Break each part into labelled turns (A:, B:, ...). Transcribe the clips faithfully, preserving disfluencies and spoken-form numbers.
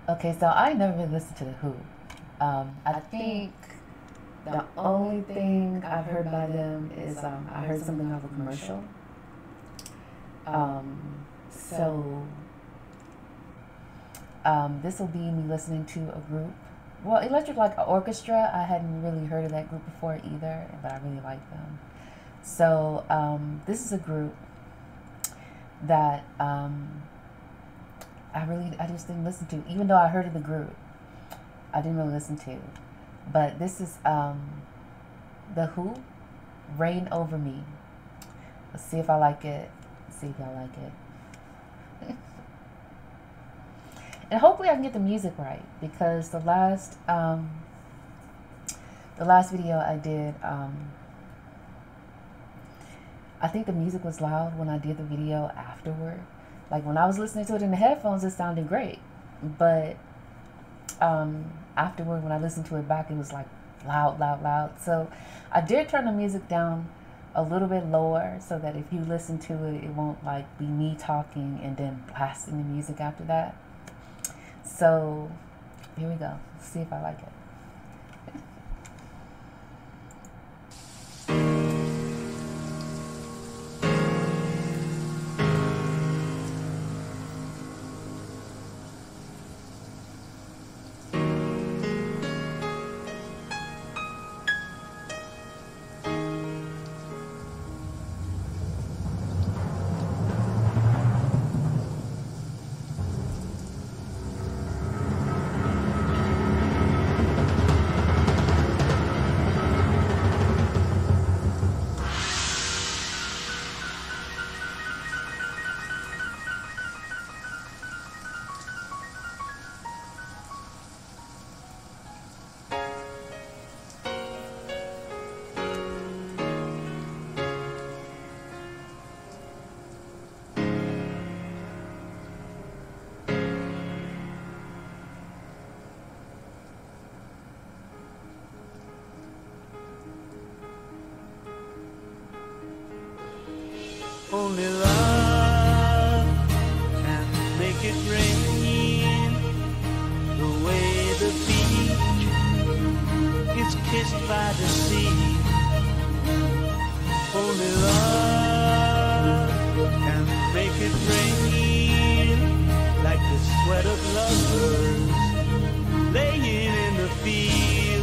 A: Okay, so I never really listened to The Who. Um, I think the only thing I've heard by them is um, I heard something off a commercial. Um, so um, this will be me listening to a group. Well, Electric Light Orchestra, I hadn't really heard of that group before either, but I really like them. So um, this is a group that um, I really, I just didn't listen to, even though I heard of the group, I didn't really listen to. But this is um, The Who, Reign Over Me. Let's see if I like it. Let's see if y'all like it. And hopefully I can get the music right, because the last, um, the last video I did, um, I think the music was loud when I did the video afterward. Like when I was listening to it in the headphones, it sounded great. But um, afterward, when I listened to it back, it was like loud, loud, loud. So I did turn the music down a little bit lower so that if you listen to it, it won't like be me talking and then blasting the music after that. So here we go. Let's see if I like it.
B: Only love can make it rain, the way the beach is kissed by the sea. Only love can make it rain, like the sweat of lovers laying in the fields.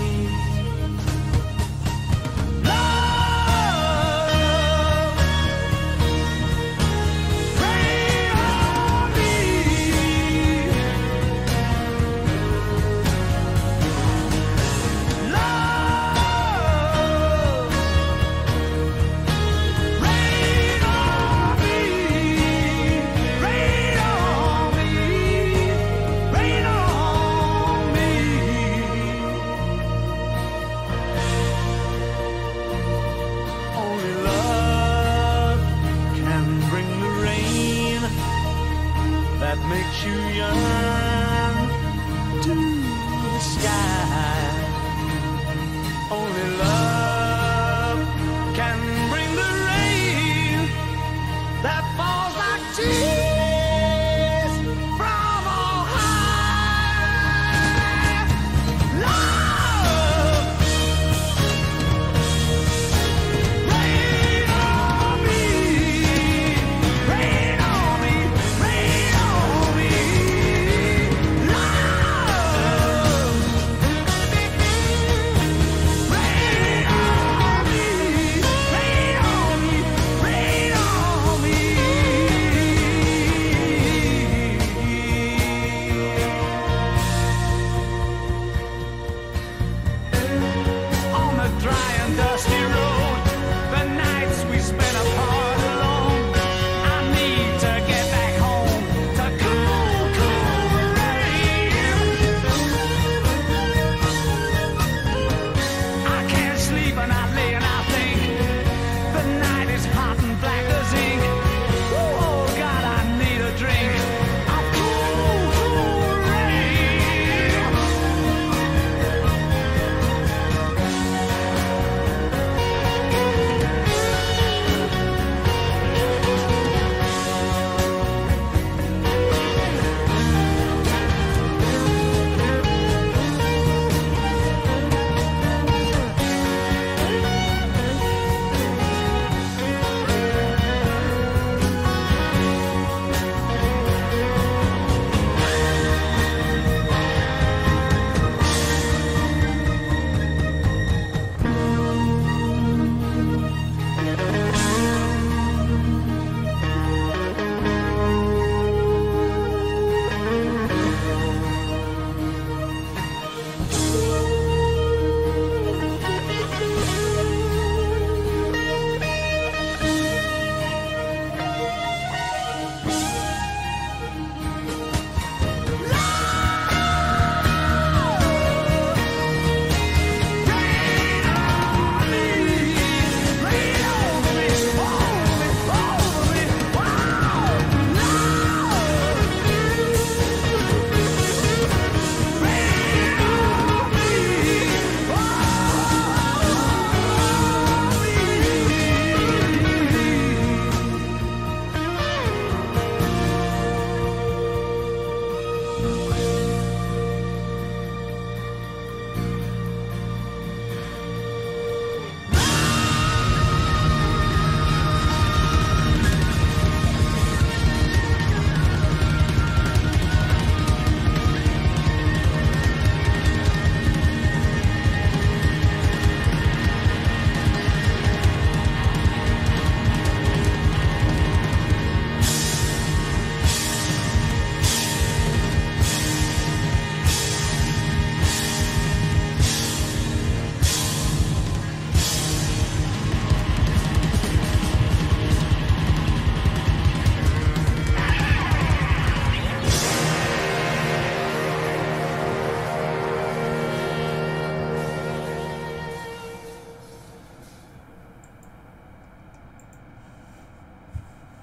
B: That makes you yearn to the sky. Only love can bring the rain that falls like tears from on high. Love, rain on me, rain on me, rain on me. Love, rain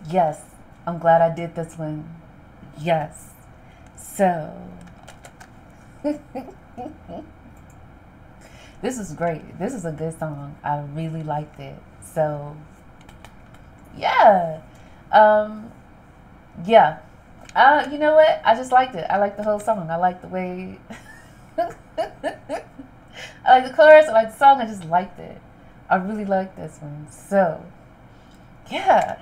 A: Yes, I'm glad I did this one. Yes. So, this is great. This is a good song. I really liked it. So, yeah. Um, yeah. Uh, you know what? I just liked it. I liked the whole song. I liked the way. I like the chorus. I like the song. I just liked it. I really liked this one. So, yeah.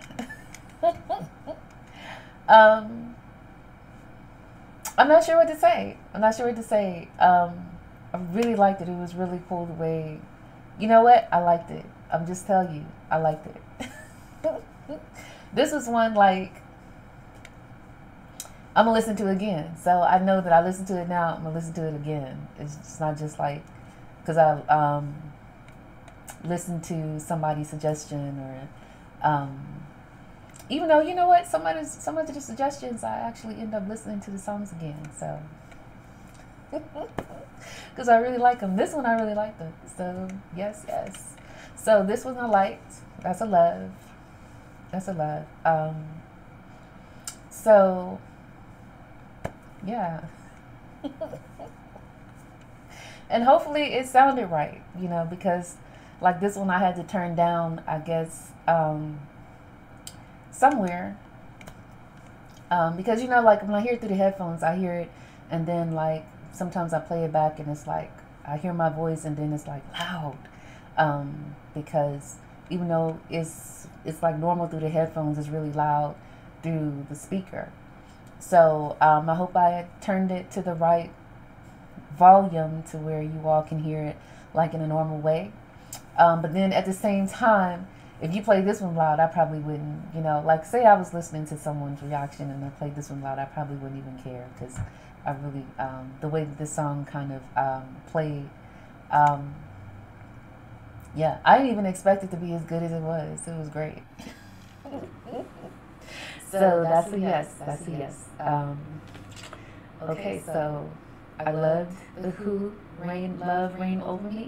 A: um, I'm not sure what to say. I'm not sure what to say. Um, I really liked it. It was really cool the way. You know what? I liked it. I'm just telling you. I liked it. This was one like I'm gonna listen to it again. So I know that I listened to it now. I'm gonna listen to it again. It's just not just like because I um, listened to somebody's suggestion or um, even though you know what, some of the, some of the suggestions I actually end up listening to the songs again. So because I really like them. This one I really liked it. So yes, yes. So this one I liked. That's a love. That's a love. Um, so yeah. And hopefully it sounded right, you know, because like this one I had to turn down, I guess, um, somewhere. Um, because, you know, like when I hear it through the headphones, I hear it and then like sometimes I play it back and it's like I hear my voice and then it's like loud. Um, because even though it's it's like normal through the headphones, it's really loud through the speaker. So um, I hope I turned it to the right volume to where you all can hear it like in a normal way. Um, but then at the same time, if you play this one loud, I probably wouldn't, you know, like say I was listening to someone's reaction and they played this one loud, I probably wouldn't even care because I really, um, the way that this song kind of um, played, um, yeah, I didn't even expect it to be as good as it was. It was great. So, so that's, that's a yes. That's a yes. Um, okay, so I loved the Who, Rain, Love, Rain Over Me.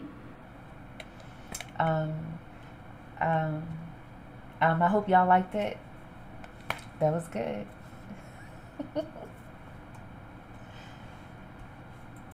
A: Um, um, um, I hope y'all liked it. That was good.